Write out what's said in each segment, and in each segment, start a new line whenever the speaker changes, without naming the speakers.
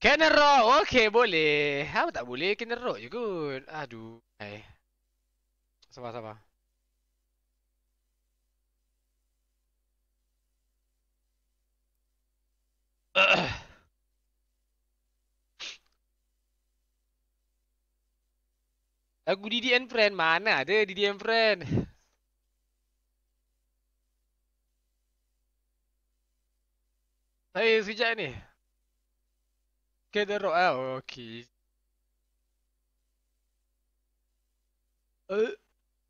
Kena rock. Okey, boleh. Apa tak boleh? Kena rock je kot. Aduh. Sabar, sabar. Lagu Didi and Friend. Mana ada Didi and Friend? Saya sekejap ni. Kena rock ah. Okey. Uh.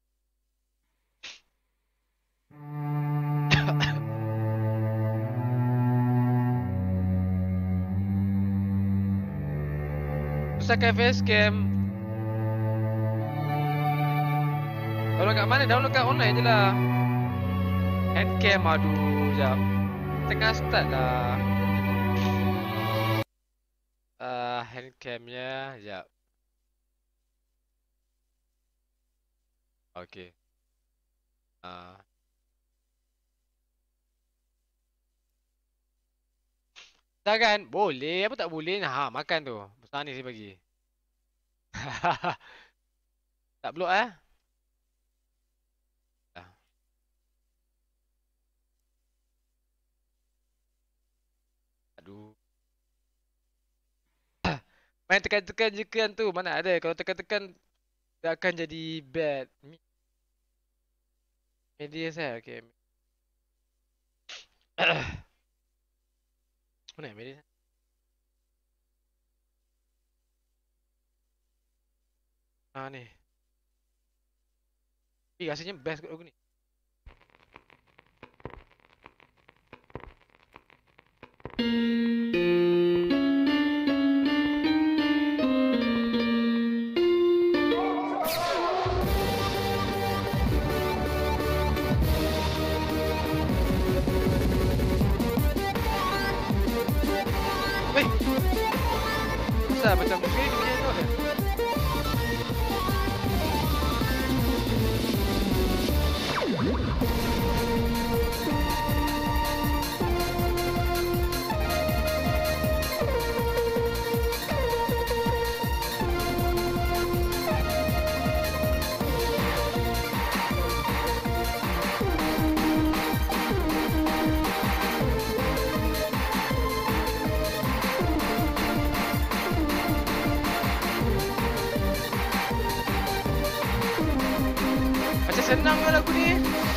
Pusaka facecam. Download kat mana? Download kat online je lah. Handcam, aduh. Sekejap. Tengah start lah. Handcamnya. Sekejap. Okey. Dah kan? Boleh. Apa tak boleh? Makan tu. Besar ni saya bagi. Tak block eh? Dah. Aduh. Main tekan-tekan je kan tu. Mana ada. Kalau tekan-tekan dia akan jadi bad. Media saya. Okay. Mana media saya? Ni. Rasanya best kot lagu ni. Weh. Susah macam ni punya note dia. Macam senang lah lagu ni.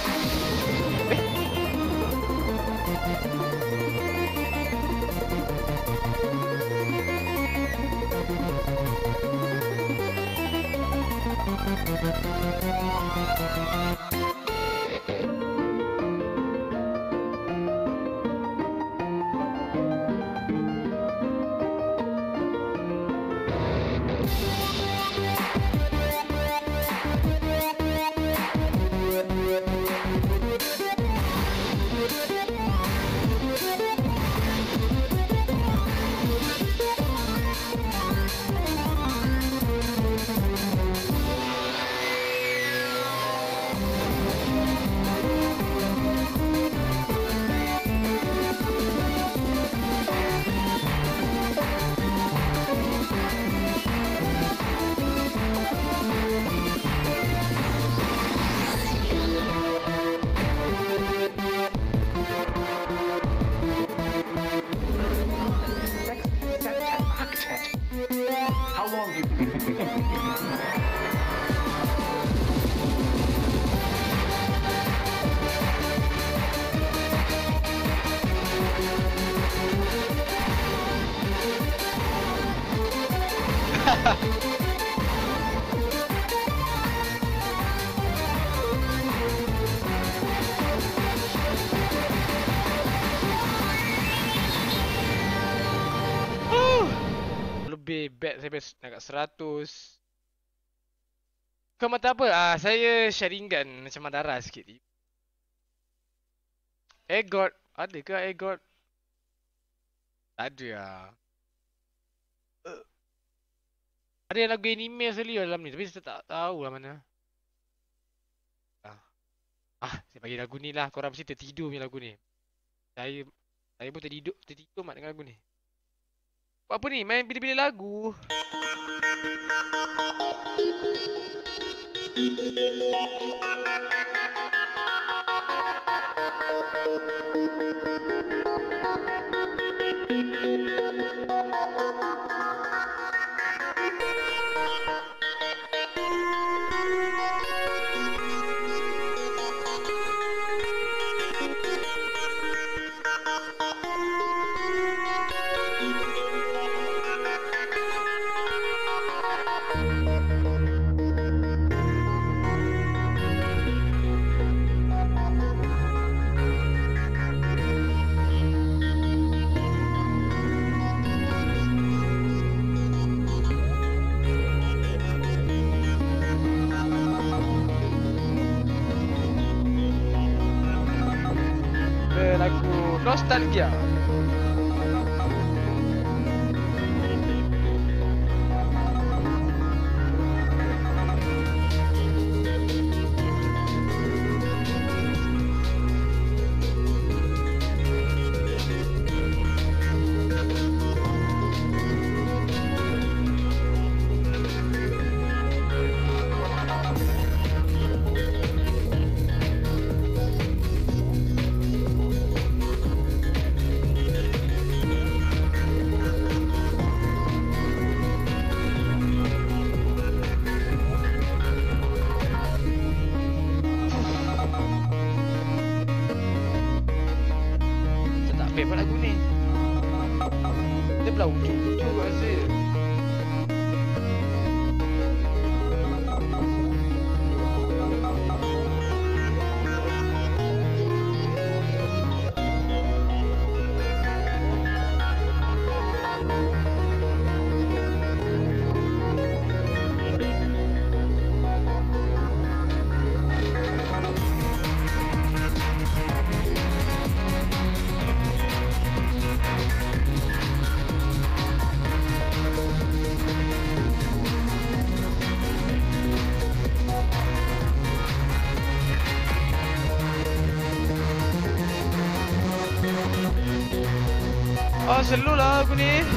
How long do you
Lebih bad sampai nak kat 100. Kau mata apa? Saya Sharingan macam Madara sikit. Egot. Ada ke Egot? Tak ada lah. Ada yang lagu anime sekali dalam ni. Tapi saya tak tahu lah mana. Saya bagi lagu ni lah. Korang mesti tertidur punya lagu ni. Saya pun tertidur mat dengan lagu ni. Buat apa ni? Main pilih-pilih lagu. Lagu Nostalgia. Apa lagu ni? Dia belah ujung-ujung kat rasa. Oh, selalu lah aku ni.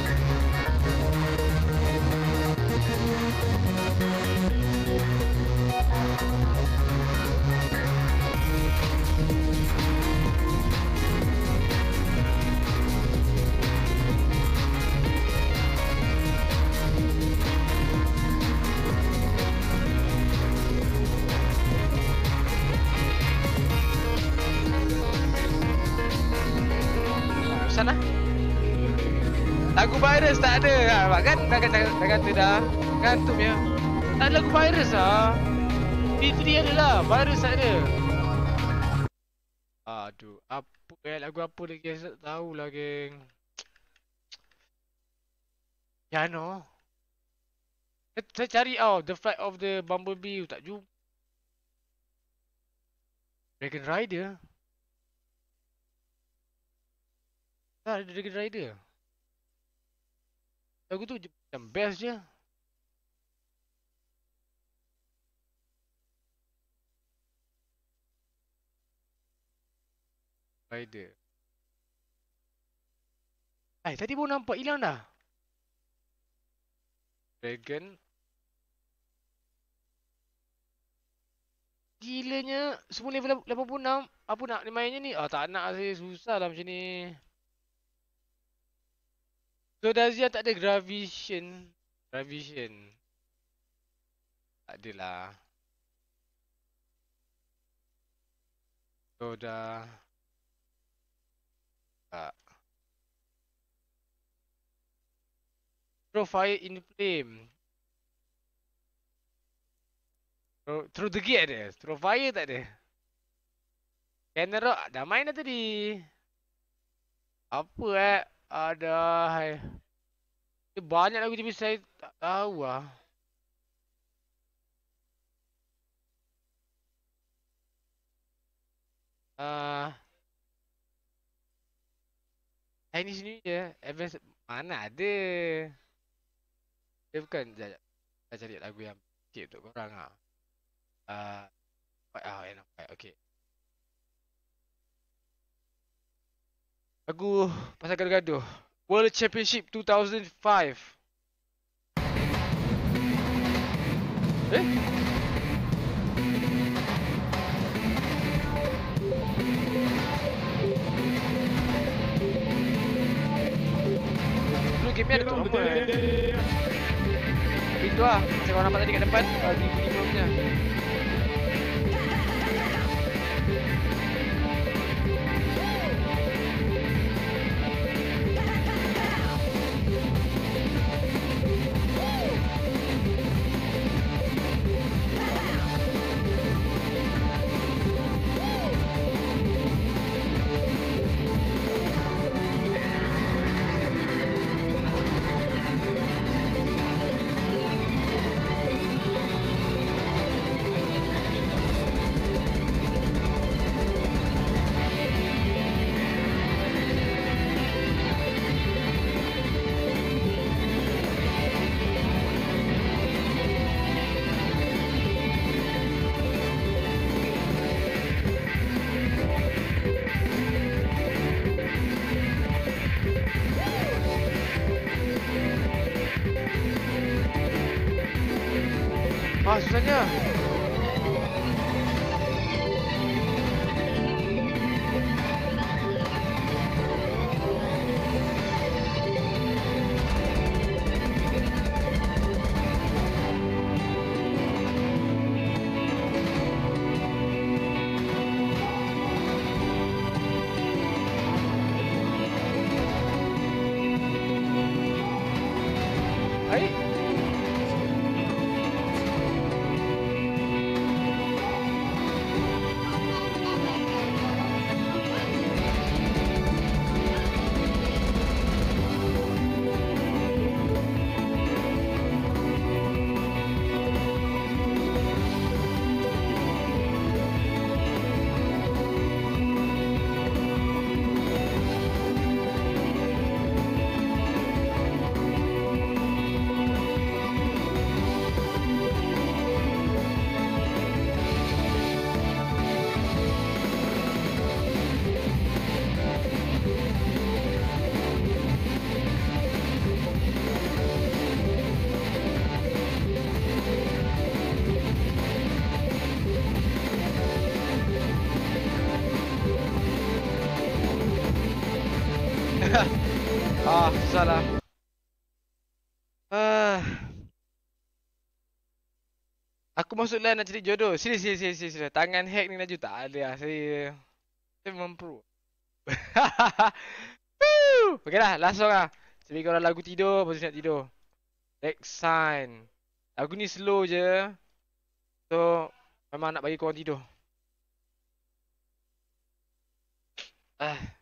Sana. Lagu virus tak ada lah. Kan dah kata dah. Gantung ya. Tak ada lagu virus lah. P3 ada lah. Virus tak ada. Aduh. Apa lagu apa lagi saya tak tahu lah geng. Piano. Saya cari The Flight of the Bumblebee. Tak jumpa. Dragon Rider. Tak ada Dragon Rider. Lagu tu macam best je. Rider. Tadi baru nampak hilang dah. Dragon. Gilanya. Semua level 86. Apa nak mainnya ni? Tak nak saya. Susah lah macam ni. So Dazia tak ada Gravision. Gravision. Tak adalah. So dah. Tak. Throw Fire in Flame. Throw the Gate ada. Throw Fire tak ada. Cannon Rock dah main dah tadi. Apa ada. Banyak lagu tapi saya tak tahu lah. Chinese New Year. Advance mana ada. Dia bukan. Sekejap. Saya cari lagu yang sikit untuk korang lah. Okay. Lagu pasal gaduh-gaduh. World Championship 2005. Eh? Dulu game ni ada tu lama Itu lah, macam korang nampak tadi kat depan 2005 punya. Ah, susahnya. Baik. Susah lah. Aku masuk line nak cari jodoh. Sini. Tangan hack ni Najul tak ada lah. Saya memang pro. Okay lah, last song lah. Cari korang lagu tidur, lepas tu nak tidur. Sign. Lagu ni slow je. So, memang nak bagi korang tidur.